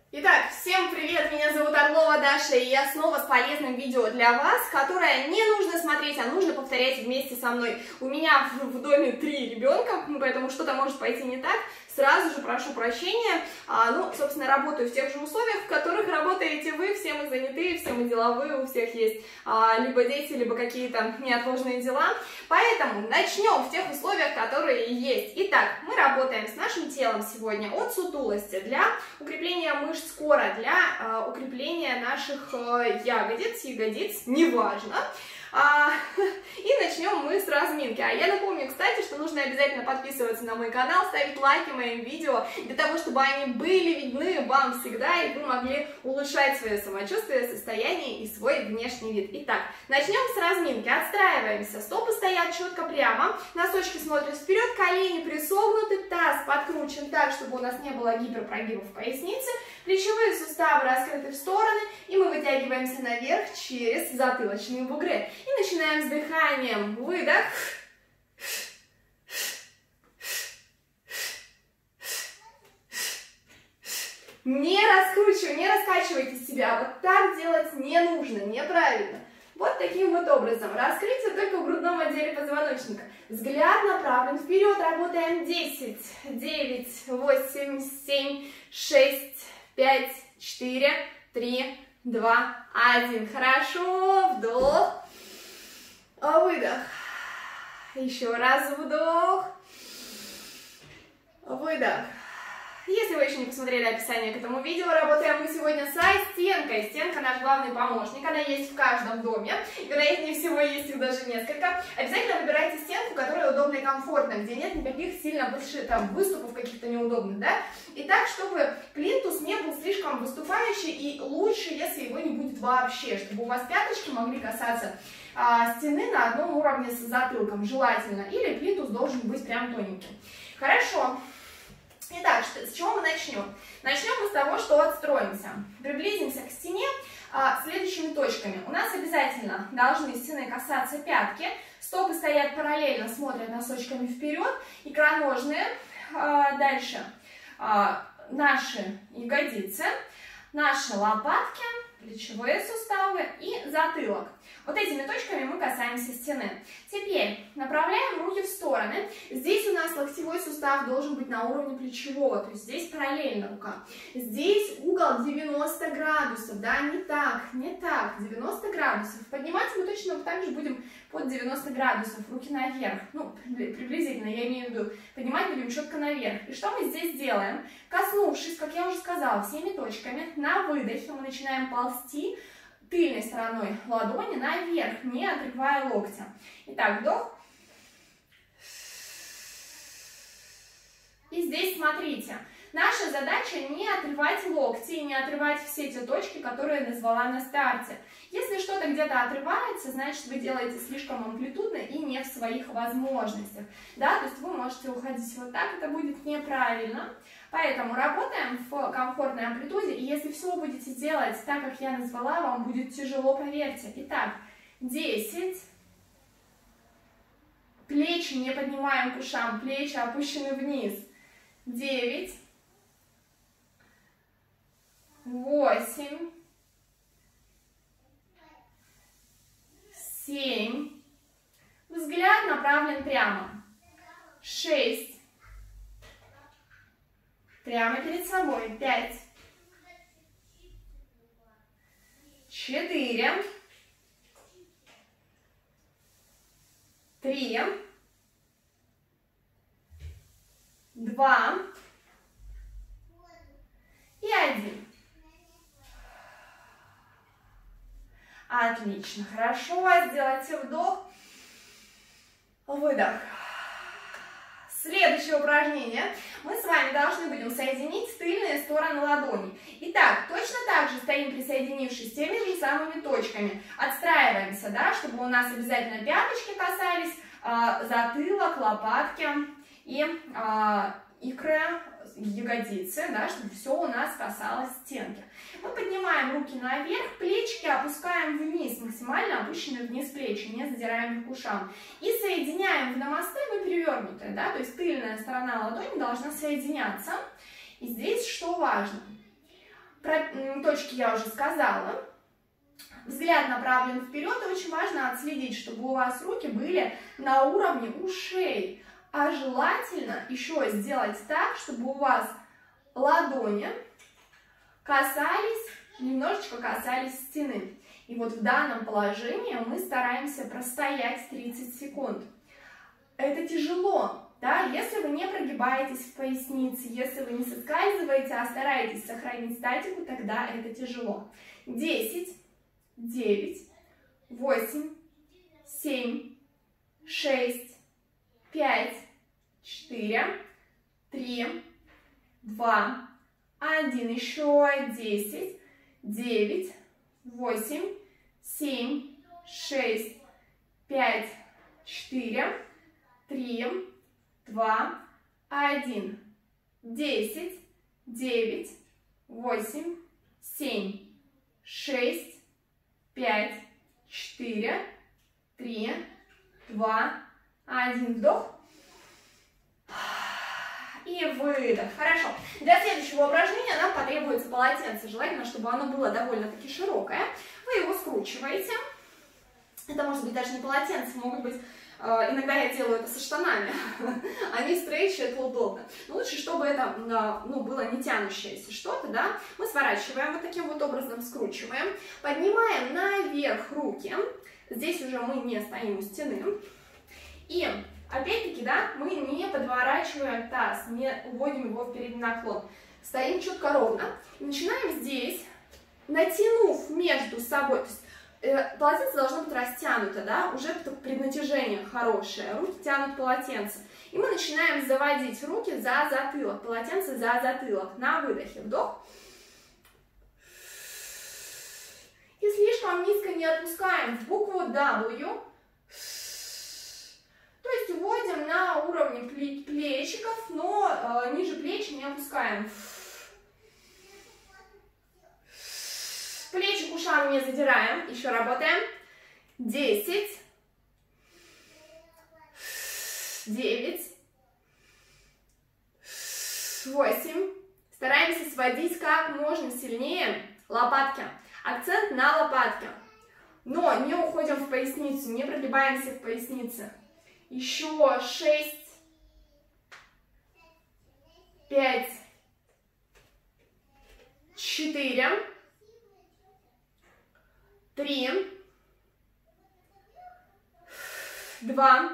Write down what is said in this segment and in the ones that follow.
Итак, всем привет, меня зовут Орлова Даша, и я снова с полезным видео для вас, которое не нужно смотреть, а нужно повторять вместе со мной. У меня в доме 3 ребенка, поэтому что-то может пойти не так. Сразу же прошу прощения, собственно, работаю в тех же условиях, в которых работаете вы, все мы занятые, все мы деловые, у всех есть либо дети, либо какие-то неотложные дела. Поэтому начнем в тех условиях, которые есть. Итак, мы работаем с нашим телом сегодня от сутулости для укрепления мышц кора, для укрепления наших ягодиц, неважно. И начнем мы с разминки. А я напомню, кстати, что нужно обязательно подписываться на мой канал, ставить лайки моим видео, для того, чтобы они были видны вам всегда, и вы могли улучшать свое самочувствие, состояние и свой внешний вид. Итак, начнем с разминки. Отстраиваемся. Стопы стоят четко прямо, носочки смотрят вперед, колени присогнуты, таз подкручен так, чтобы у нас не было гиперпрогибов в пояснице, плечевые суставы раскрыты в стороны, и мы вытягиваемся наверх через затылочные бугры. И начинаем с дыханием. Выдох. Не раскручивайте, не раскачивайте себя. Вот так делать не нужно, неправильно. Вот таким вот образом. Раскрытие только в грудном отделе позвоночника. Взгляд направлен вперед. Работаем 10, 9, 8, 7, 6, 5, 4, 3, 2, 1. Хорошо. Вдох. Выдох. Еще раз вдох. Выдох. Если вы еще не посмотрели описание к этому видео, работаем мы сегодня со стенкой. Стенка наш главный помощник, она есть в каждом доме. Вероятнее всего, есть их даже несколько. Обязательно выбирайте стенку, которая удобна и комфортна, где нет никаких сильно выступов каких-то неудобных, да? И так, чтобы плинтус не был слишком выступающий, и лучше, если его не будет вообще, чтобы у вас пяточки могли касаться стены на одном уровне с затылком, желательно. Или плинтус должен быть прям тоненьким. Хорошо. Итак, с чего мы начнем? Начнем мы с того, что отстроимся. Приблизимся к стене следующими точками. У нас обязательно должны стены касаться пятки. Стопы стоят параллельно, смотрят носочками вперед. Икроножные. Дальше наши ягодицы, наши лопатки, плечевые суставы и затылок. Вот этими точками мы касаемся стены. Теперь направляем руки в стороны. Здесь у нас локтевой сустав должен быть на уровне плечевого, то есть здесь параллельно рука. Здесь угол 90 градусов, да, не так, 90 градусов. Поднимать мы точно так же будем под 90 градусов, руки наверх. Ну, приблизительно, я имею в виду, поднимать будем четко наверх. И что мы здесь делаем? Коснувшись, как я уже сказала, всеми точками, на выдохе мы начинаем ползти тыльной стороной ладони наверх, не отрывая локтя. Итак, вдох. И здесь смотрите, наша задача не отрывать локти и не отрывать все те точки, которые я назвала на старте. Если что-то где-то отрывается, значит, вы делаете слишком амплитудно и не в своих возможностях. Да? То есть вы можете уходить вот так, это будет неправильно. Поэтому работаем в комфортной амплитуде, и если все будете делать так, как я назвала, вам будет тяжело, поверьте. Итак, 10. Плечи не поднимаем к ушам, плечи опущены вниз. 9. 8. 7. Взгляд направлен прямо. 6. Прямо перед собой. 5. 4. 3. 2. И 1. Отлично. Хорошо. Сделайте вдох. Выдох. Следующее упражнение. Мы с вами должны будем соединить тыльные стороны ладоней. Итак, точно так же стоим, присоединившись теми же самыми точками. Отстраиваемся, да, чтобы у нас обязательно пяточки касались, затылок, лопатки и икры, ягодицы, да, чтобы все у нас касалось стенки. Мы поднимаем руки наверх, плечики опускаем вниз, максимально опущены вниз плечи, не задираем их к ушам. И соединяем в намасте, мы перевернутые, да, то есть тыльная сторона ладони должна соединяться. И здесь что важно? Про точки я уже сказала. Взгляд направлен вперед, и очень важно отследить, чтобы у вас руки были на уровне ушей. А желательно еще сделать так, чтобы у вас ладони немножечко касались стены. И вот в данном положении мы стараемся простоять 30 секунд. Это тяжело, да? Если вы не прогибаетесь в пояснице, если вы не соскальзываете, а стараетесь сохранить статику, тогда это тяжело. 10, 9, 8, 7, 6, 5, 4, 3, 2, 1. Еще 10, 9, 8, 7, 6, 5, 4, 3, 2, 1. 10, 9, 8, 7, 6, 5, 4, 3, 2, 1. Вдох. И выдох. Хорошо. Для следующего упражнения нам потребуется полотенце. Желательно, чтобы оно было довольно-таки широкое. Вы его скручиваете. Это может быть даже не полотенце, могут быть... Иногда я делаю это со штанами. Они стрейчи, это удобно. Но лучше, чтобы это было не тянущееся что-то, да. Мы сворачиваем вот таким вот образом, скручиваем. Поднимаем наверх руки. Здесь уже мы не стоим у стены. И опять-таки, да, мы не подворачиваем таз, не уводим его в передний наклон. Стоим чутко ровно. И начинаем здесь, натянув между собой, то есть полотенце должно быть растянуто, да, уже преднатяжение хорошее, руки тянут полотенце. И мы начинаем заводить руки за затылок, полотенце за затылок. На выдохе вдох. И слишком низко не отпускаем в букву W. То есть уводим на уровне плечиков, но ниже плеч не опускаем. Плечи к ушам не задираем. Еще работаем. 10, 9, 8. Стараемся сводить как можно сильнее лопатки. Акцент на лопатке. Но не уходим в поясницу, не прогибаемся в пояснице. Еще 6, 5, 4, 3, 2,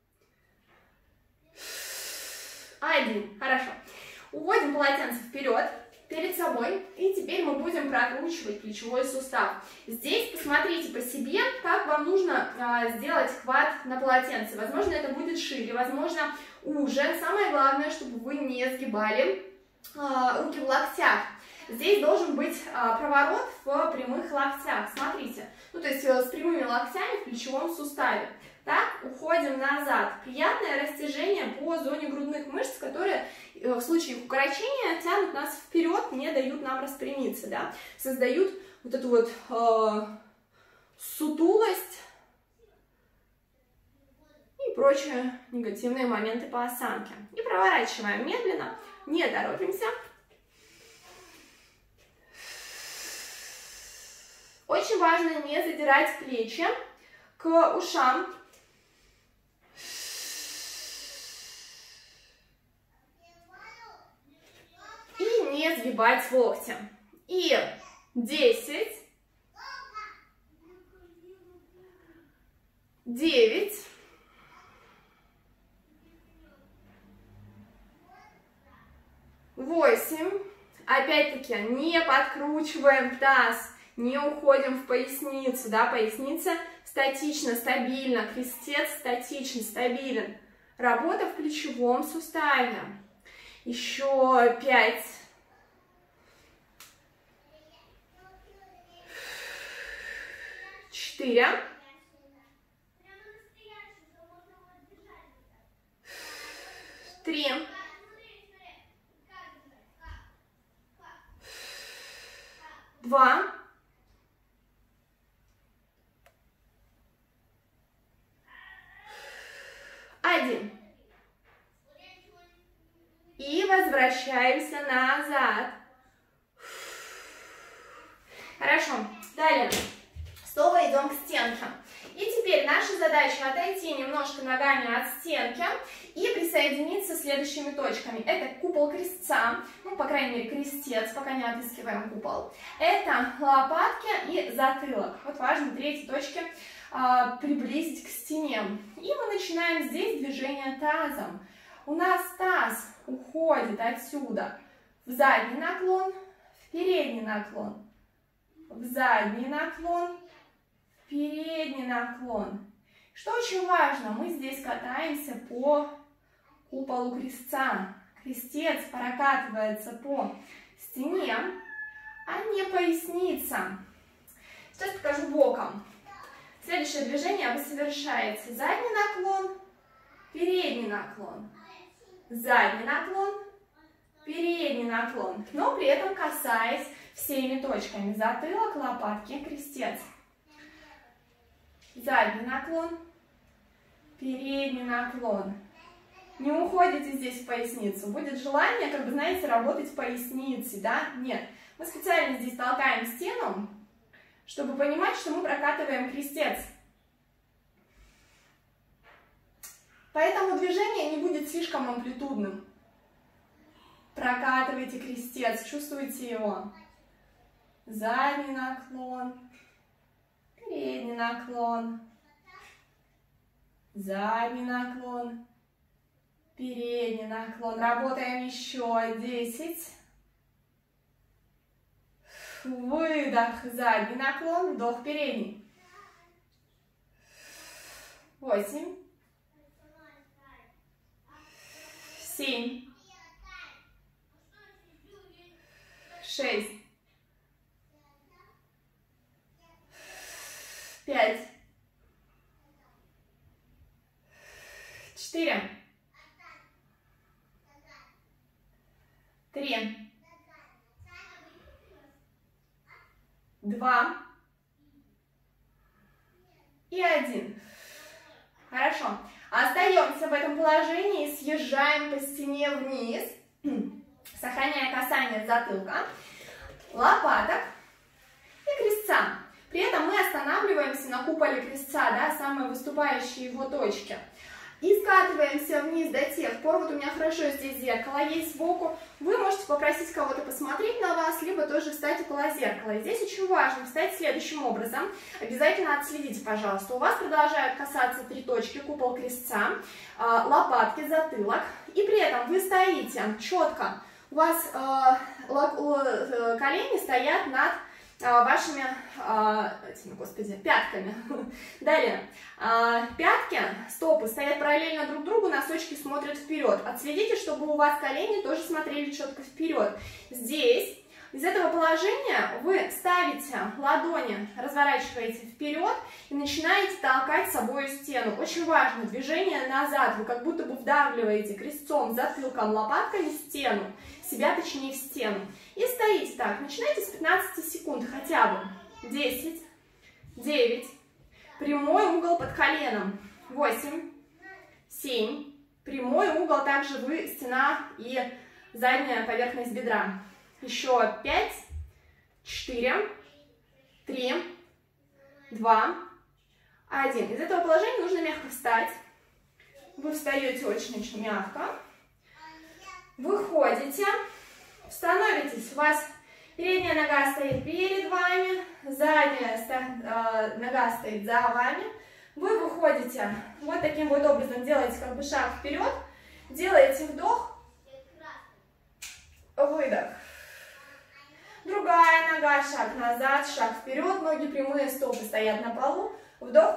1. Хорошо. Уводим полотенце вперед, перед собой. И теперь мы будем прокручивать плечевой сустав. Здесь посмотрите по себе, как вам нужно сделать хват на полотенце. Возможно, это будет шире, возможно, уже. Самое главное, чтобы вы не сгибали руки в локтях. Здесь должен быть проворот в прямых локтях. Смотрите, то есть с прямыми локтями в плечевом суставе. Так, уходим назад. Приятное растяжение по зоне грудных мышц, которые в случае их укорочения тянут нас вперед, не дают нам распрямиться, да? Создают вот эту вот сутулость и прочие негативные моменты по осанке. И проворачиваем медленно, не торопимся. Очень важно не задирать плечи к ушам. И не сгибать локти. И 10, 9, 8. Опять-таки не подкручиваем таз. Не уходим в поясницу, да, поясница статична, стабильна, крестец статичен, стабилен. Работа в плечевом суставе. Еще 5. 4. 3. 2. 1. И возвращаемся назад. Хорошо. Далее. Снова идем к стенке. И теперь наша задача отойти немножко ногами от стенки и присоединиться с следующими точками. Это купол крестца, ну, по крайней мере, крестец, пока не отыскиваем купол. Это лопатки и затылок. Вот важно 3 точки приблизить к стене. И мы начинаем здесь движение тазом. У нас таз уходит отсюда в задний наклон, в передний наклон, в задний наклон, передний наклон. Что очень важно, мы здесь катаемся по куполу крестца. Крестец прокатывается по стене, а не поясница. Сейчас покажу боком. Следующее движение вы совершаете. Задний наклон, передний наклон, задний наклон, передний наклон. Но при этом касаясь всеми точками. Затылок, лопатки, крестец. Задний наклон, передний наклон. Не уходите здесь в поясницу. Будет желание, как бы, знаете, работать поясницей, да? Нет. Мы специально здесь толкаем стену, чтобы понимать, что мы прокатываем крестец. Поэтому движение не будет слишком амплитудным. Прокатывайте крестец, чувствуйте его. Задний наклон. Передний наклон, задний наклон, передний наклон. Работаем еще 10. Выдох, задний наклон, вдох, передний. 8, 7, 6, 5, 4, 3, 2 и 1. Хорошо. Остаемся в этом положении, съезжаем по стене вниз, сохраняя касание затылка, лопаток и крестца. При этом мы останавливаемся на куполе крестца, да, самой выступающей его точке. И скатываемся вниз до тех пор, вот у меня хорошо здесь зеркало есть сбоку, вы можете попросить кого-то посмотреть на вас, либо тоже встать около зеркала. И здесь очень важно встать следующим образом. Обязательно отследите, пожалуйста. У вас продолжают касаться 3 точки, купол крестца, лопатки, затылок. И при этом вы стоите четко, у вас колени стоят над вашими пятками. Далее. Пятки, стопы стоят параллельно друг другу, носочки смотрят вперед. Отследите, чтобы у вас колени тоже смотрели четко вперед. Здесь, из этого положения, вы ставите ладони, разворачиваете вперед и начинаете толкать собой стену. Очень важно, движение назад. Вы как будто бы вдавливаете крестцом, затылком, лопатками стену. Себя, точнее, в стену. И стоите так. Начинайте с 15 секунд хотя бы. 10, 9, прямой угол под коленом. 8, 7, прямой угол, также вы, стена и задняя поверхность бедра. Еще 5, 4, 3, 2, 1. Из этого положения нужно мягко встать. Вы встаете очень-очень мягко. Выходите, становитесь, у вас передняя нога стоит перед вами, задняя нога стоит за вами. Вы выходите вот таким вот образом, делаете как бы шаг вперед, делаете вдох, выдох. Другая нога, шаг назад, шаг вперед, ноги прямые, стопы стоят на полу, вдох.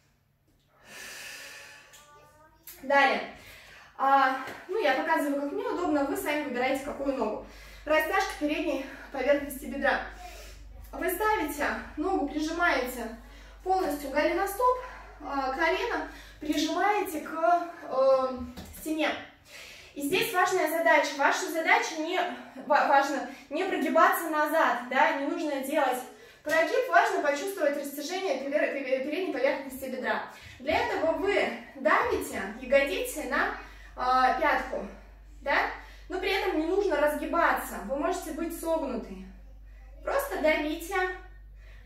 Далее. Я показываю, как мне удобно, вы сами выбираете, какую ногу. Растяжка передней поверхности бедра. Вы ставите ногу, прижимаете полностью голеностоп, колено прижимаете к стене. И здесь важная задача. Ваша задача не прогибаться назад, да, не нужно делать прогиб, важно почувствовать растяжение передней поверхности бедра. Для этого вы давите ягодицы на пятку, да, но при этом не нужно разгибаться, вы можете быть согнуты. Просто давите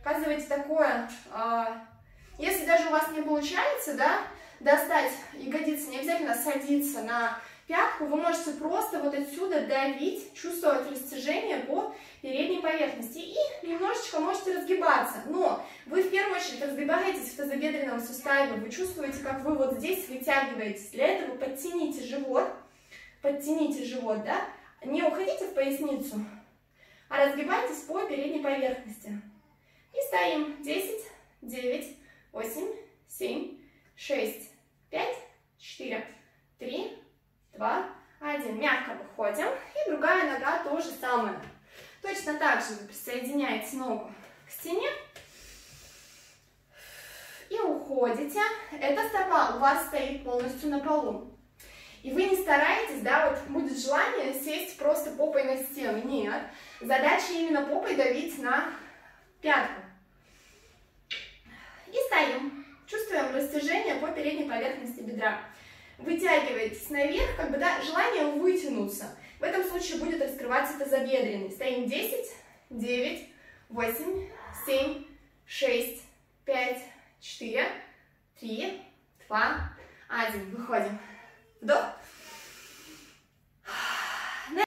показывайте такое, если даже у вас не получается, да, достать ягодицы, не обязательно садиться на пятку, вы можете просто вот отсюда давить, чувствовать растяжение по передней поверхности и немножечко можете разгибаться, но вы в первую очередь разгибаетесь в тазобедренном суставе, вы чувствуете, как вы вот здесь вытягиваетесь, для этого подтяните живот, да, не уходите в поясницу, а разгибайтесь по передней поверхности. И стоим. 10, 9, 8, 7, 6, 5, 4, 3, 2, 1. Мягко выходим. И другая нога то же самое. Точно так же вы присоединяете ногу к стене. И уходите. Эта стопа у вас стоит полностью на полу. И вы не стараетесь, да, вот будет желание сесть просто попой на стену. Нет. Задача именно попой давить на пятку. И стоим. Чувствуем растяжение по передней поверхности бедра. Вытягиваетесь наверх, как бы, да, желание вытянуться. В этом случае будет раскрываться тазобедренный. Стоим. 10, 9, 8, 7, 6, 5, 4, 3, 2, 1. Выходим. Вдох.